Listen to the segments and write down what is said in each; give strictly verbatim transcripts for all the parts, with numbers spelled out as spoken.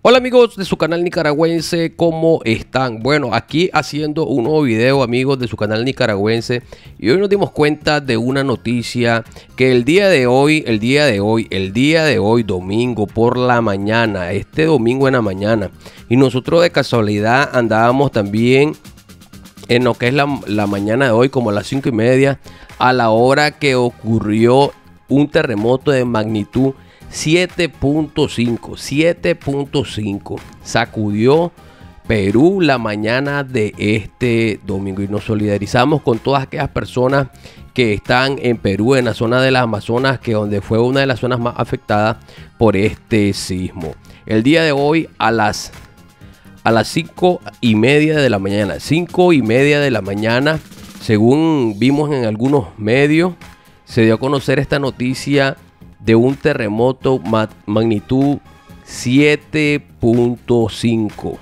Hola amigos de su canal nicaragüense, ¿cómo están? Bueno, aquí haciendo un nuevo video, amigos de su canal nicaragüense, y hoy nos dimos cuenta de una noticia que el día de hoy, el día de hoy, el día de hoy, domingo por la mañana, este domingo en la mañana, y nosotros de casualidad andábamos también en lo que es la, la mañana de hoy, como a las cinco y media, a la hora que ocurrió un terremoto de magnitud siete punto cinco, siete punto cinco, sacudió Perú la mañana de este domingo, y nos solidarizamos con todas aquellas personas que están en Perú, en la zona de las Amazonas, que donde fue una de las zonas más afectadas por este sismo. El día de hoy a las a las cinco y media de la mañana, cinco y media de la mañana, según vimos en algunos medios, se dio a conocer esta noticia de un terremoto magnitud siete punto cinco.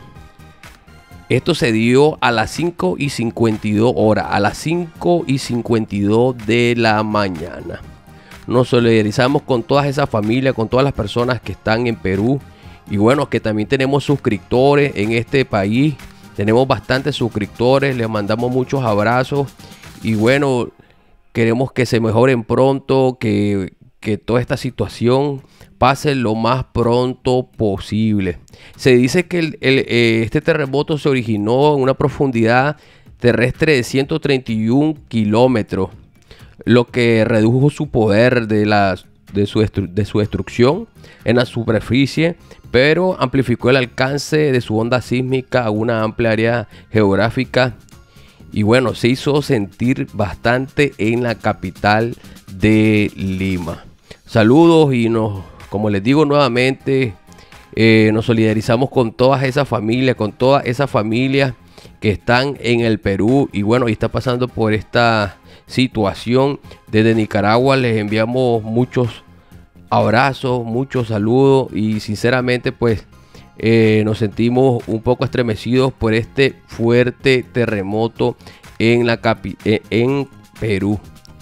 Esto se dio a las cinco y cincuenta y dos horas, a las cinco y cincuenta y dos de la mañana. Nos solidarizamos con todas esas familias, con todas las personas que están en Perú. Y bueno, que también tenemos suscriptores en este país. Tenemos bastantes suscriptores, les mandamos muchos abrazos. Y bueno, queremos que se mejoren pronto, que... que toda esta situación pase lo más pronto posible. Se dice que el, el, eh, este terremoto se originó en una profundidad terrestre de ciento treinta y un kilómetros, lo que redujo su poder de, la, de, su, de su destrucción en la superficie, pero amplificó el alcance de su onda sísmica a una amplia área geográfica. Y bueno, se hizo sentir bastante en la capital de Lima. Saludos, y nos, como les digo nuevamente, eh, nos solidarizamos con todas esas familias, con todas esas familias que están en el Perú y bueno, y está pasando por esta situación. Desde Nicaragua les enviamos muchos abrazos, muchos saludos, y sinceramente pues eh, nos sentimos un poco estremecidos por este fuerte terremoto en, la capi eh, en Perú.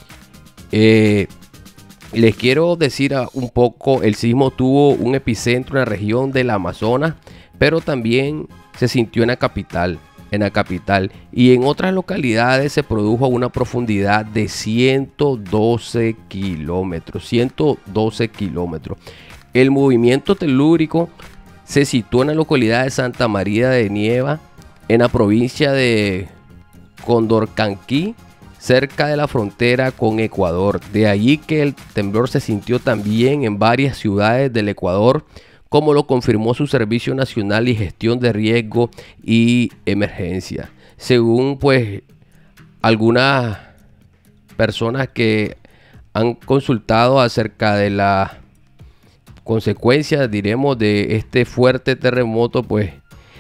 Eh, Les quiero decir un poco, el sismo tuvo un epicentro en la región del Amazonas, pero también se sintió en la capital, en la capital y en otras localidades se produjo a una profundidad de ciento doce kilómetros, ciento doce kilómetros. El movimiento telúrico se situó en la localidad de Santa María de Nieva, en la provincia de Condorcanqui, cerca de la frontera con Ecuador. De allí que el temblor se sintió también en varias ciudades del Ecuador, como lo confirmó su Servicio Nacional y Gestión de Riesgo y Emergencia. Según pues algunas personas que han consultado acerca de las consecuencias, diremos, de este fuerte terremoto, pues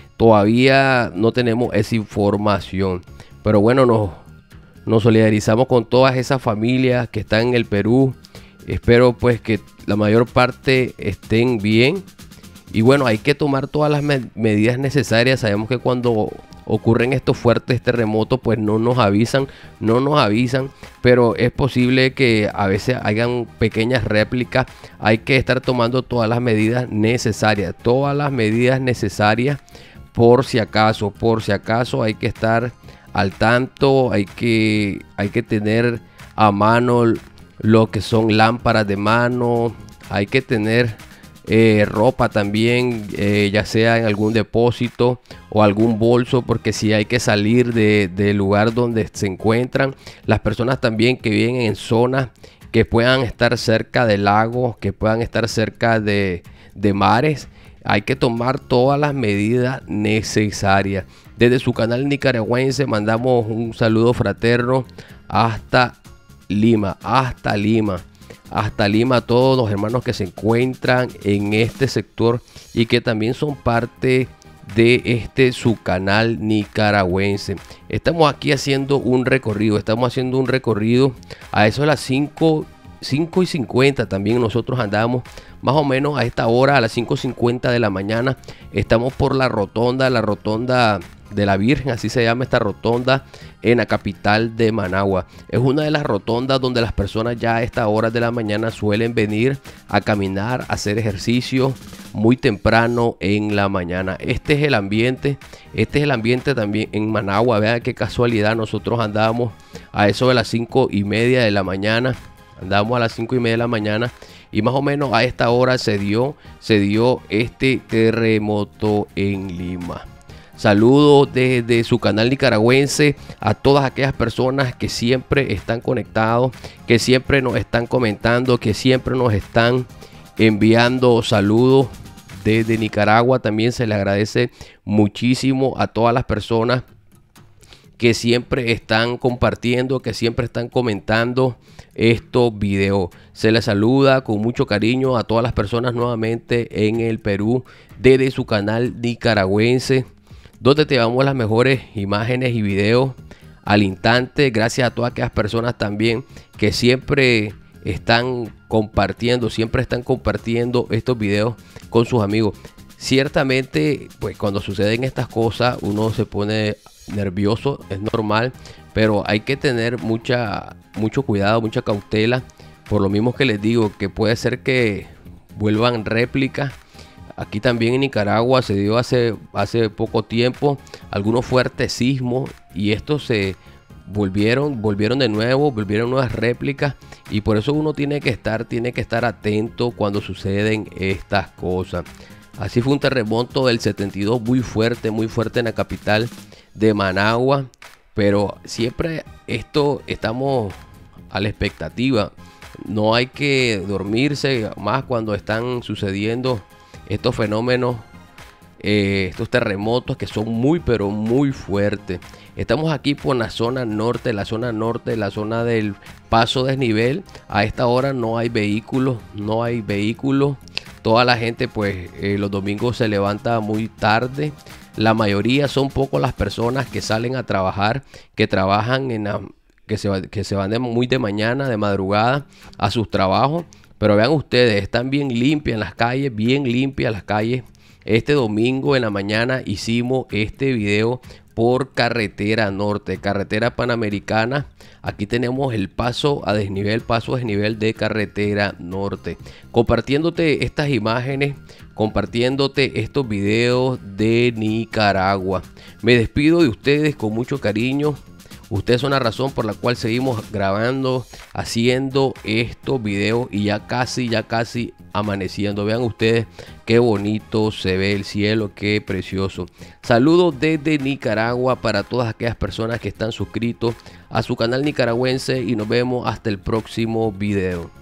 todavía no tenemos esa información. Pero bueno, nos Nos solidarizamos con todas esas familias que están en el Perú. Espero pues que la mayor parte estén bien. Y bueno, hay que tomar todas las med medidas necesarias. Sabemos que cuando ocurren estos fuertes terremotos pues no nos avisan, no nos avisan. Pero es posible que a veces hayan pequeñas réplicas. Hay que estar tomando todas las medidas necesarias. Todas las medidas necesarias por si acaso, por si acaso hay que estar al tanto, hay que, hay que tener a mano lo que son lámparas de mano, hay que tener eh, ropa también, eh, ya sea en algún depósito o algún bolso, porque si hay que salir de, del lugar donde se encuentran. Las personas también que viven en zonas que puedan estar cerca de lagos, que puedan estar cerca de, de mares, hay que tomar todas las medidas necesarias. Desde su canal nicaragüense mandamos un saludo fraterno hasta Lima, hasta Lima, hasta Lima a todos los hermanos que se encuentran en este sector y que también son parte de este su canal nicaragüense. Estamos aquí haciendo un recorrido, estamos haciendo un recorrido a eso de las cinco y cincuenta. También nosotros andamos más o menos a esta hora, a las cinco y cincuenta de la mañana. Estamos por la rotonda, la rotonda de la Virgen, así se llama esta rotonda en la capital de Managua. Es una de las rotondas donde las personas ya a estas horas de la mañana suelen venir a caminar, a hacer ejercicio muy temprano en la mañana. Este es el ambiente, este es el ambiente también en Managua. Vean qué casualidad, nosotros andamos a eso de las cinco y media de la mañana, andamos a las cinco y media de la mañana y más o menos a esta hora se dio, se dio este terremoto en Lima. Saludos desde su canal nicaragüense a todas aquellas personas que siempre están conectados, que siempre nos están comentando, que siempre nos están enviando saludos desde Nicaragua. También se les agradece muchísimo a todas las personas que siempre están compartiendo, que siempre están comentando estos videos. Se les saluda con mucho cariño a todas las personas nuevamente en el Perú desde su canal nicaragüense, donde te damos las mejores imágenes y videos al instante. Gracias a todas aquellas personas también que siempre están compartiendo, siempre están compartiendo estos videos con sus amigos. Ciertamente, pues cuando suceden estas cosas uno se pone nervioso, es normal, pero hay que tener mucha, mucho cuidado, mucha cautela. Por lo mismo que les digo, que puede ser que vuelvan réplicas. Aquí también en Nicaragua se dio hace, hace poco tiempo algunos fuertes sismos y estos se volvieron, volvieron de nuevo, volvieron nuevas réplicas, y por eso uno tiene que estar, tiene que estar atento cuando suceden estas cosas. Así fue un terremoto del setenta y dos muy fuerte, muy fuerte en la capital de Managua, pero siempre esto estamos a la expectativa. No hay que dormirse más cuando están sucediendo estos fenómenos, eh, estos terremotos que son muy pero muy fuertes. Estamos aquí por la zona norte, la zona norte, la zona del paso desnivel. A esta hora no hay vehículos, no hay vehículos. Toda la gente pues eh, los domingos se levanta muy tarde. La mayoría son pocos las personas que salen a trabajar, que trabajan en la, que se, que se van de, muy de mañana, de madrugada a sus trabajos. Pero vean ustedes, están bien limpias las calles, bien limpias las calles. Este domingo en la mañana hicimos este video por carretera norte, carretera panamericana. Aquí tenemos el paso a desnivel, paso a desnivel de carretera norte. Compartiéndote estas imágenes, compartiéndote estos videos de Nicaragua. Me despido de ustedes con mucho cariño. Ustedes son la razón por la cual seguimos grabando, haciendo estos videos y ya casi, ya casi amaneciendo. Vean ustedes qué bonito se ve el cielo, qué precioso. Saludos desde Nicaragua para todas aquellas personas que están suscritos a su canal nicaragüense y nos vemos hasta el próximo video.